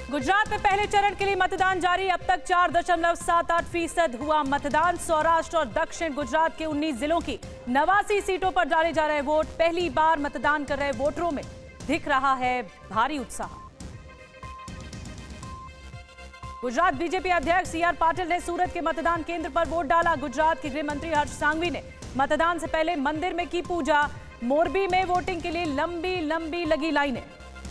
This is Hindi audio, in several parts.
गुजरात में पहले चरण के लिए मतदान जारी। अब तक 4.78% हुआ मतदान। सौराष्ट्र और दक्षिण गुजरात के 19 जिलों की 89 सीटों पर डाले जा रहे वोट। पहली बार मतदान कर रहे वोटरों में दिख रहा है भारी उत्साह। गुजरात बीजेपी अध्यक्ष CR पाटिल ने सूरत के मतदान केंद्र पर वोट डाला। गुजरात के गृह मंत्री हर्ष सांघवी ने मतदान से पहले मंदिर में की पूजा। मोरबी में वोटिंग के लिए लंबी लंबी लगी लाइनें।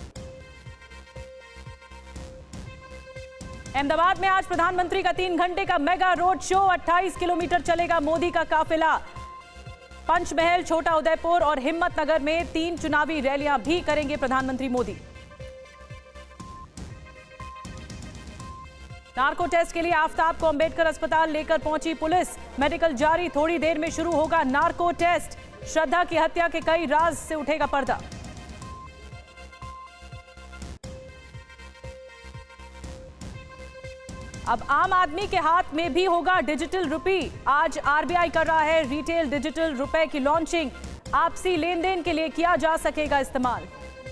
अहमदाबाद में आज प्रधानमंत्री का 3 घंटे का मेगा रोड शो। 28 किलोमीटर चलेगा मोदी का काफिला। पंचमहल, छोटा उदयपुर और हिम्मतनगर में 3 चुनावी रैलियां भी करेंगे प्रधानमंत्री मोदी। नार्को टेस्ट के लिए आफताब को अंबेडकर अस्पताल लेकर पहुंची पुलिस। मेडिकल जारी, थोड़ी देर में शुरू होगा नार्को टेस्ट। श्रद्धा की हत्या के कई राज से उठेगा पर्दा। अब आम आदमी के हाथ में भी होगा डिजिटल रुपी। आज RBI कर रहा है रिटेल डिजिटल रुपए की लॉन्चिंग। आपसी लेन देन के लिए किया जा सकेगा इस्तेमाल।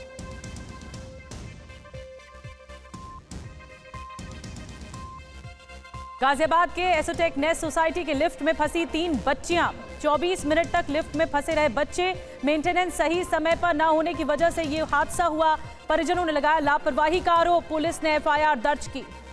गाजियाबाद के एसोटेक नेस्ट सोसाइटी के लिफ्ट में फंसी 3 बच्चियां। 24 मिनट तक लिफ्ट में फंसे रहे बच्चे। मेंटेनेंस सही समय पर न होने की वजह से यह हादसा हुआ। परिजनों ने लगाया लापरवाही का आरोप। पुलिस ने FIR दर्ज की।